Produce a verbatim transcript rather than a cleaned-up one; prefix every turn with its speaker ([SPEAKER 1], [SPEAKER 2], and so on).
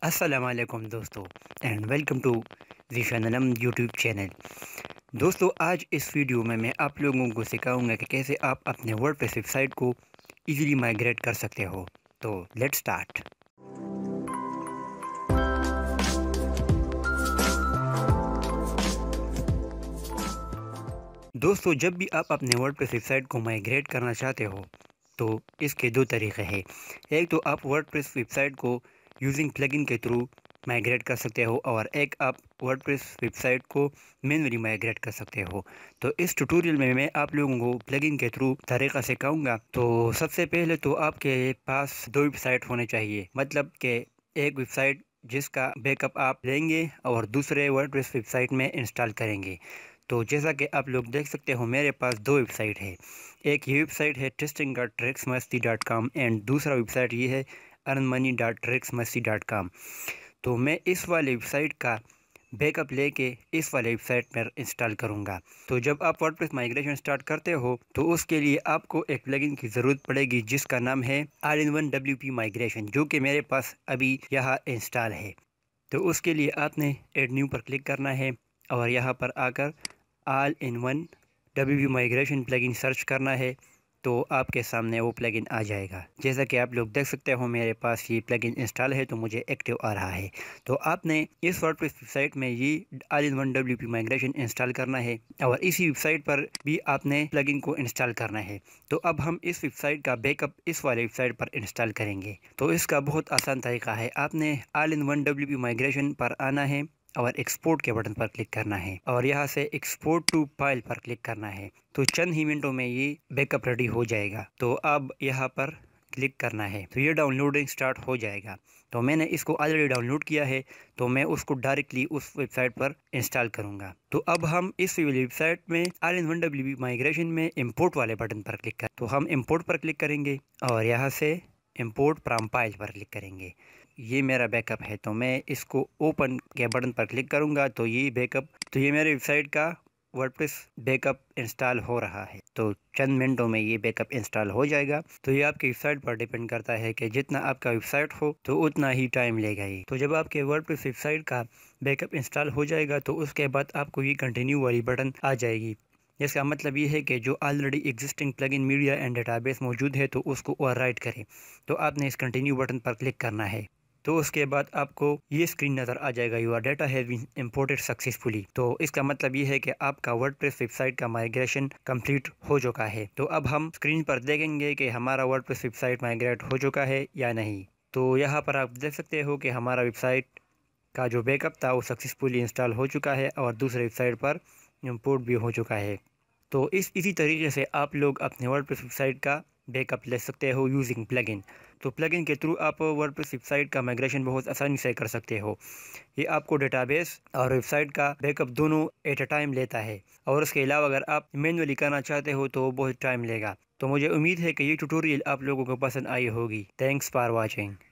[SPEAKER 1] السلام علیکم دوستو اینڈ ویلکم ٹو ذیشانم یوٹیوب چینل۔ دوستو آج اس ویڈیو میں میں آپ لوگوں کو سکھاؤں گا کہ کیسے آپ اپنے ورڈپریس ویب سائٹ کو ایزیلی مائگریٹ کر سکتے ہو۔ تو لیٹ سٹارٹ۔ دوستو جب بھی آپ اپنے ورڈپریس ویب سائٹ کو مائگریٹ کرنا چاہتے ہو تو اس کے دو طریقے ہیں۔ ایک تو آپ ورڈپریس ویب سائٹ کو یوزنگ پلگن کے تھرو مائگریٹ کر سکتے ہو، اور ایک آپ ورڈپریس ویب سائٹ کو مینولی مائگریٹ کر سکتے ہو۔ تو اس ٹیوٹوریل میں میں آپ لوگوں کو پلگن کے تھرو طریقہ سکھاؤں گا۔ تو سب سے پہلے تو آپ کے پاس دو ویب سائٹ ہونے چاہیے، مطلب کہ ایک ویب سائٹ جس کا بیک اپ آپ لیں گے اور دوسرے ورڈپریس ویب سائٹ میں انسٹال کریں گے۔ تو جیسا کہ آپ لوگ دیکھ سکتے ہو میرے پاس دو ویب سائٹ ہے۔ ایک یہ ویب سائٹ ہے testing dot tricks Masti dot com and دوسرا ویب سائٹ یہ ہے earn money dot tricks Masti dot com. تو میں اس والے ویب سائٹ کا بیک اپ لے کے اس والے ویب سائٹ پر انسٹال کروں گا۔ تو جب آپ ورڈپریس مائگریشن سٹارٹ کرتے ہو تو اس کے لیے آپ کو ایک پلگن کی ضرورت پڑے گی جس کا نام ہے all in one W P مائگریشن، جو کہ میرے پاس ابھی یہاں انسٹال ہے۔ تو اس کے لیے آپ نے ایڈ نیو پر کلک کرنا ہے اور یہاں پر آ کر all in one W P migration plugin search کرنا ہے، تو آپ کے سامنے وہ پلگن آ جائے گا۔ جیسا کہ آپ لوگ دیکھ سکتے ہو میرے پاس یہ پلگن انسٹال ہے تو مجھے ایکٹیو آ رہا ہے۔ تو آپ نے اس ورڈپریس ویب سائٹ میں یہ all in one W P migration install کرنا ہے اور اسی ویب سائٹ پر بھی آپ نے پلگن کو انسٹال کرنا ہے۔ تو اب ہم اس ویب سائٹ کا بیک اپ اس والے ویب سائٹ پر انسٹال کریں گے۔ تو اس کا بہت آسان طریقہ ہے، آپ نے all in one W P مائگریشن پر آنا ہے اور ایکسپورٹ کے بٹن پر کلک کرنا ہے اور یہاں سے ایکسپورٹ ٹو فائل پر کلک کرنا ہے۔ تو چند ہی منٹوں میں یہ بیک اپ ریڈی ہو جائے گا۔ تو اب یہاں پر کلک کرنا ہے تو یہ ڈاؤن لوڈنگ سٹارٹ ہو جائے گا۔ تو میں نے اس کو آلریڈی ڈاؤن لوڈ کیا ہے تو میں اس کو ڈائریکٹلی اس ویب سائٹ پر انسٹال کروں گا۔ تو اب ہم اس ویب سائٹ میں all in one W P مائگریشن میں امپورٹ والے بٹن پر کلک کریں۔ تو ہم امپورٹ پر کلک کریں گے اور یہاں سے امپورٹ فرام فائل پر کلک کریں گے۔ یہ میرا بیک اپ ہے تو میں اس کو اوپن کے بٹن پر کلک کروں گا تو یہ بیک اپ تو یہ میرے ویب سائٹ کا ورڈپریس بیک اپ انسٹال ہو رہا ہے۔ تو چند منٹوں میں یہ بیک اپ انسٹال ہو جائے گا۔ تو یہ آپ کی ویب سائٹ پر ڈیپینڈ کرتا ہے کہ جتنا آپ کا ویب سائٹ ہو تو اتنا ہی ٹائم لے گا یہ۔ تو جب آپ کے ورڈپریس ویب سائٹ کا بیک اپ انسٹال ہو جائے گا تو اس کے بعد آپ کو یہ کنٹینیو والی بٹن آ جائے گی، جس کا مطلب یہ ہے کہ جو already existing plugin media and database موجود ہے تو اس کو اوور رائٹ کریں۔ تو آپ نے اس کنٹینیو بٹن پر کلک کرنا ہے۔ تو اس کے بعد آپ کو یہ اسکرین نظر آ جائے گا، your data has been imported successfully. تو اس کا مطلب یہ ہے کہ آپ کا ورڈپریس ویب سائٹ کا مائگریشن کمپلیٹ ہو چکا ہے۔ تو اب ہم اسکرین پر دیکھیں گے کہ ہمارا ورڈپریس ویب سائٹ مائگریٹ ہو چکا ہے یا نہیں۔ تو یہاں پر آپ دیکھ سکتے ہو کہ ہمارا ویب سائٹ کا جو بیک اپ تھا وہ سکسیسفلی انسٹال ہو چکا ہے اور دوسرے ویب سائٹ پر امپورٹ بھی ہو چکا ہے۔ تو اس اسی طریقے سے آپ لوگ اپنے ورڈپریس ویب سائٹ کا بیک اپ لے سکتے ہو یوزنگ پلگن۔ تو پلگن کے تھرو آپ ورڈپریس ویب سائٹ کا مائگریشن بہت آسانی سے کر سکتے ہو۔ یہ آپ کو ڈیٹا بیس اور ویب سائٹ کا بیک اپ دونوں ایٹ اے ٹائم لیتا ہے، اور اس کے علاوہ اگر آپ مینولی کرنا چاہتے ہو تو وہ بہت ٹائم لے گا۔ تو مجھے امید ہے کہ یہ ٹیوٹوریل آپ لوگوں کو پسند آئی ہوگی۔ Thanks for watching.